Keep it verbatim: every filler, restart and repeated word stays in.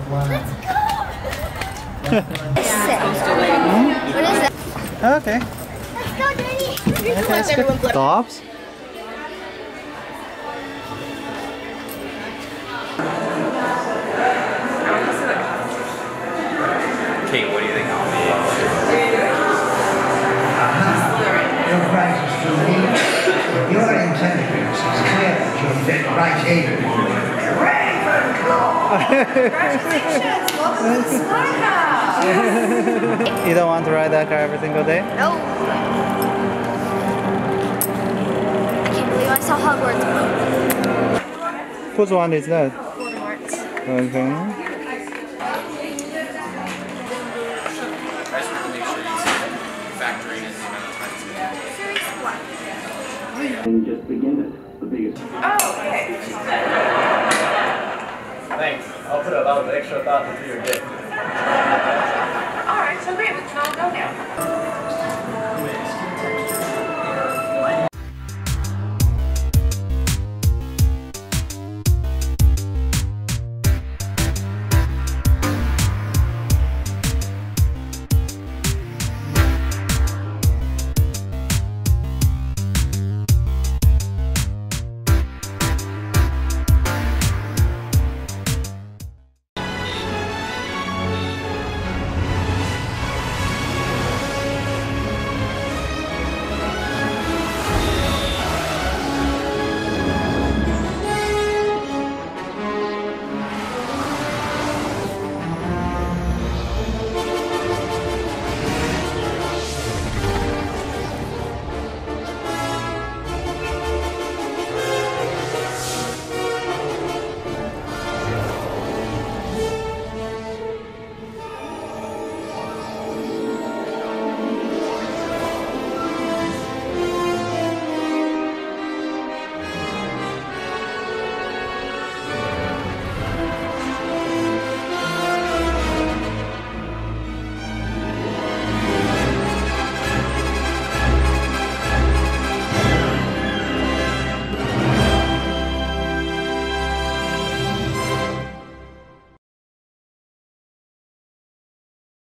Let's go! What is that? Okay. Let's go, Daddy! Okay, let's go. Dobbs? Kate, what do you think I'll be? Your price is too low. Your intelligence is clear that you'll fit right in. Congratulations! Welcome to the Smart House! You don't want to ride that car every single day? No. I can't believe I saw Hogwarts. Whose one is that? Voldemort's. Okay. Factoring in the amount of time it's going to Series one. And just begin it. The biggest. Oh, okay. Thanks. I'll put a lot of extra thought into your gift. Alright, so great. We can all go now.